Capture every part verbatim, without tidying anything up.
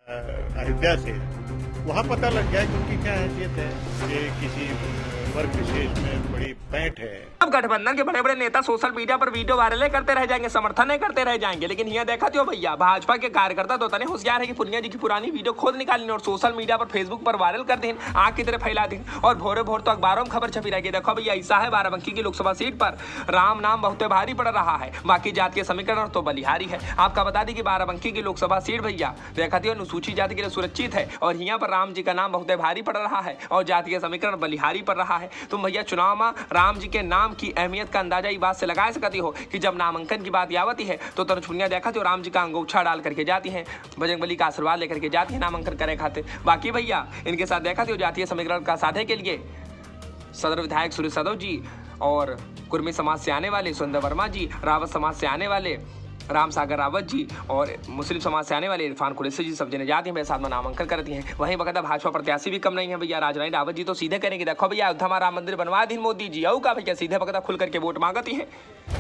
अयोध्या से, वहाँ पता लग गया कि उनकी क्या हैसियत है कि किसी वर्ग विशेष में बड़ी पैंठ है। अब गठबंधन के बड़े बड़े नेता सोशल मीडिया पर वीडियो वायरल करते रह जाएंगे, समर्थन करते रह जाएंगे, लेकिन यहाँ देखा तो भैया भाजपा के कार्यकर्ता तो तने होशियार है कि पुनिया जी की पुरानी वीडियो खोद निकाली और सोशल मीडिया पर फेसबुक पर वायरल कर दें, आग की तरह फैला दें और भोरे भोर तो अखबारों में खबर छपी रहेगी। देखो भैया ऐसा है, बाराबंकी की लोकसभा सीट पर राम नाम बहुत भारी पड़ रहा है, बाकी जातीय समीकरण तो बलिहारी है। आपका बता दें कि बाराबंकी की लोकसभा सीट भैया देखा थी अनुसूचित जाति के लिए सुरक्षित है और यहाँ पर राम जी का नाम बहुत भारी पड़ रहा है और जातीय समीकरण बलिहारी पड़ रहा है। तुम भैया चुनाव में राम जी के नाम की अहमियत का अंदाजा इस बात से लगा सकती हो कि जब नामांकन की बात आवती है तो तनुज देखा तो राम जी का अंगूठा डाल करके जाती हैं, बजरंगबली का आशीर्वाद लेकर के जाती है नामांकन करे खाते। बाकी भैया इनके साथ देखा तो जातीय समीकरण का साधे के लिए सदर विधायक सुरेश यादव जी और कुर्मी समाज से आने वाले सुंदर वर्मा जी, रावत समाज से आने वाले राम सागर रावत जी और मुस्लिम समाज से आने वाले इरफान कुरैशी जी सब जने जाती हैं, साथ में नामांकन करती हैं। वहीं बकायदा भाजपा प्रत्याशी भी कम नहीं है भैया, राजरानी रावत जी तो सीधे करेंगे, देखो भैया अयोध्या में राम मंदिर बनवा दी मोदी जी, औ का भैया सीधे बकायदा खुल करके वोट मांगती है।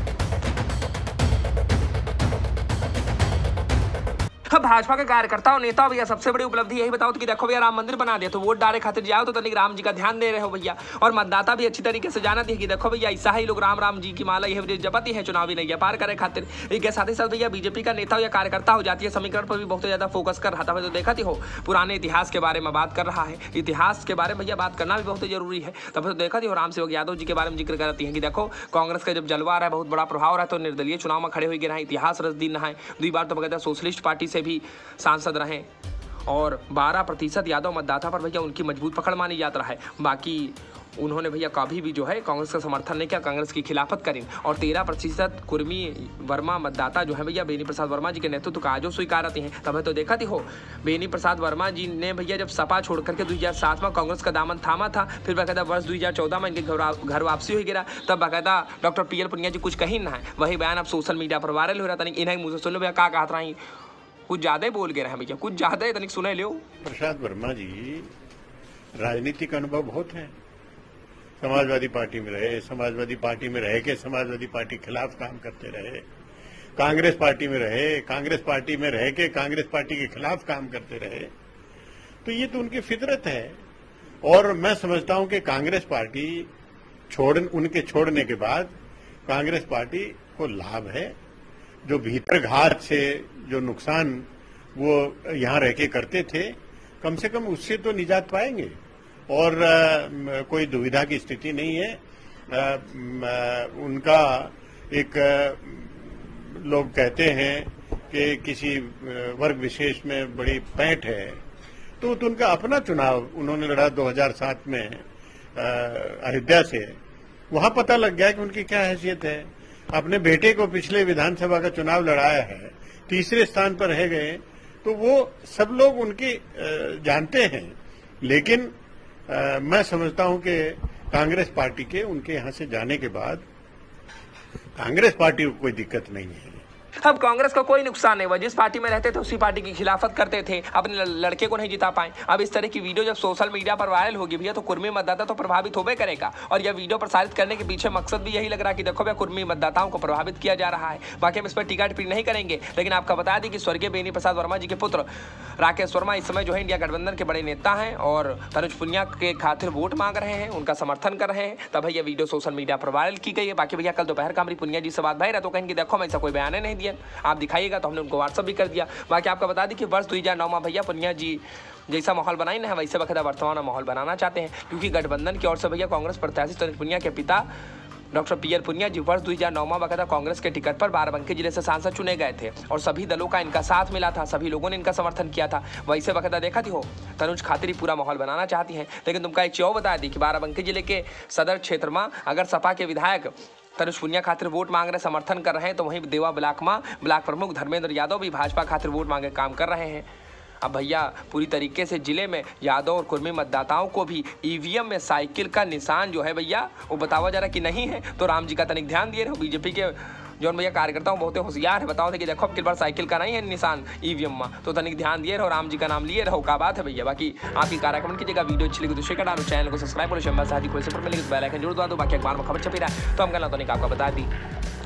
अब भाजपा के कार्यकर्ता और नेता भैया सबसे बड़ी उपलब्धि यही बताओ कि देखो भैया राम मंदिर बना दिया तो वोट डाले खातिर जाओ तो तनिक राम जी का ध्यान दे रहे हो भैया, और मतदाता भी अच्छी तरीके से जाना कि देखो भैया ऐसा ही लोग राम राम जी की माला यह जपती है चुनावी नहीं पार करे खातिर। इसके साथ ही साथ भैया बीजेपी का नेता या कार्यकर्ता हो जाती है समीकरण पर भी बहुत ज्यादा फोकस कर रहा था। तो देखा थी हो पुराने इतिहास के बारे में बात कर रहा है, इतिहास के बारे में भैया बात करना भी बहुत जरूरी है। तब तो देखा थी हो राम सेवक यादव जी के बारे में जिक्र करती है कि देखो कांग्रेस का जब जलवा रहा है, बहुत बड़ा प्रभाव रहा है, तो निर्दलीय चुनाव में खड़े हुए गिरा, इतिहास रच दिन है, दुई बार तो बकायदा सोशलिस्ट पार्टी से भी सांसद रहे और बारह प्रतिशत यादव मतदाता पर भैया उनकी मजबूत पकड़ मानी जाता रहा है। बाकी उन्होंने भैया कभी भी जो है कांग्रेस का समर्थन नहीं किया, कांग्रेस की खिलाफत करी और तेरह प्रतिशत कुर्मी वर्मा मतदाता जो है भैया बेनी प्रसाद वर्मा जी के नेतृत्व का आजो स्वीकार आते हैं। तब तो देखा थी हो बेनी प्रसाद वर्मा जी ने भैया जब सपा छोड़ करके दो हजार सात में कांग्रेस का दामन थामा था, फिर बाकायदा वर्ष दो हजार चौदह में इनके घर वापसी हो गिरा, तब बाकायदा doctor P L Puniya ji कुछ कहीं ना है, वही बयान अब सोशल मीडिया पर वायरल हो रहा था। इन्हें मुझे सुन लो भैया क्या कहा था, कुछ ज्यादा ही बोल के रहे भैया, कुछ ज्यादा ही तनिक सुने लो। प्रसाद वर्मा जी राजनीतिक अनुभव बहुत है, समाजवादी पार्टी में रहे, समाजवादी पार्टी में रह के समाजवादी पार्टी के खिलाफ काम करते रहे, कांग्रेस पार्टी में रहे, कांग्रेस पार्टी में रह के कांग्रेस पार्टी के खिलाफ काम करते रहे, तो ये तो उनकी फितरत है। और मैं समझता हूं कि कांग्रेस पार्टी छोड़ उनके छोड़ने के बाद कांग्रेस पार्टी को लाभ है, जो भीतर घात से जो नुकसान वो यहाँ रह के करते थे, कम से कम उससे तो निजात पाएंगे और आ, कोई दुविधा की स्थिति नहीं है। आ, आ, उनका एक आ, लोग कहते हैं कि किसी वर्ग विशेष में बड़ी पैंठ है, तो, तो उनका अपना चुनाव उन्होंने लड़ा दो हजार सात में अयोध्या से, वहां पता लग गया कि उनकी क्या हैसियत है। अपने बेटे को पिछले विधानसभा का चुनाव लड़ाया है, तीसरे स्थान पर रह गए, तो वो सब लोग उनकी जानते हैं। लेकिन आ, मैं समझता हूं कि कांग्रेस पार्टी के उनके यहां से जाने के बाद कांग्रेस पार्टी को कोई दिक्कत नहीं है। अब कांग्रेस का कोई नुकसान नहीं हुआ, जिस पार्टी में रहते थे उसी पार्टी की खिलाफत करते थे, अपने लड़के को नहीं जिता पाए। अब इस तरह की वीडियो जब सोशल मीडिया पर वायरल होगी भैया तो कुर्मी मतदाता तो प्रभावित होबे करेगा, और यह वीडियो प्रसारित करने के पीछे मकसद भी यही लग रहा है कि देखो भैया कुर्मी मतदाताओं को प्रभावित किया जा रहा है। बाकी हम इस पर टीका टिप्पणी नहीं करेंगे, लेकिन आपका बता दें कि स्वर्गीय बेनी प्रसाद वर्मा जी के पुत्र राकेश वर्मा इस समय जो है इंडिया गठबंधन के बड़े नेता हैं और तनुज पुनिया के खातिर वोट मांग रहे हैं, उनका समर्थन कर रहे हैं। तब भैया वीडियो सोशल मीडिया पर वायरल की गई है। बाकी भैया कल दोपहर का हमारी पुनिया जी से बात भाई रहा तो कहेंगे देखो मैं ऐसा कोई बयान नहीं दिया, आप दिखाइएगा, तो हमने उनको व्हाट्सअप भी कर दिया। बाकी आपका बता दें कि वर्ष दो हजार नौ में भैया पुनिया जी जैसा माहौल बनाई ना है वैसे बकायदा वर्तमान में माहौल बनाना चाहते हैं, क्योंकि गठबंधन की ओर से भैया कांग्रेस प्रत्याशी तनुज पुनिया के पिता doctor P L Puniya ji वर्ष दो हजार नौ में बकायदा कांग्रेस के टिकट पर बाराबंकी जिले से सांसद चुने गए थे और सभी दलों का इनका साथ मिला था, सभी लोगों ने इनका समर्थन किया था। वैसे बकायदा देखा थी हो तनुज खातिर पूरा माहौल बनाना चाहती हैं। लेकिन तुमका एक चीज बता दी कि बाराबंकी जिले के सदर क्षेत्र में अगर सपा के विधायक तनुज पुनिया खातिर वोट मांग रहे, समर्थन कर रहे हैं, तो वहीं देवा ब्लॉक में ब्लॉक प्रमुख धर्मेंद्र यादव भी भाजपा खातिर वोट मांगे काम कर रहे हैं। अब भैया पूरी तरीके से जिले में यादव और कुर्मी मतदाताओं को भी ईवीएम में साइकिल का निशान जो है भैया वो बतावा जा रहा कि नहीं है, तो राम जी का तनिक ध्यान दिए रहो। बीजेपी के जो भैया कार्यकर्ताओं बहुत होशियार है, बताओ थे कि देखो अब बार साइकिल का नहीं है निशान ईवीएम में, तो तनिक ध्यान दिए रहो, राम जी का नाम लिए रहो, क्या बात है भैया। बाकी आपकी कार्यक्रम कीजिएगा, वीडियो अच्छी लगी तो शेयर डालो, चैनल को सब्सक्राइब करो, शंबर साहजी कोई से पर मिलेगी बेल आइकन जरूर दबा दो। बाकी अखबार में खबर छपी रहा है तो हम कहना तो नहीं आपका बता दी।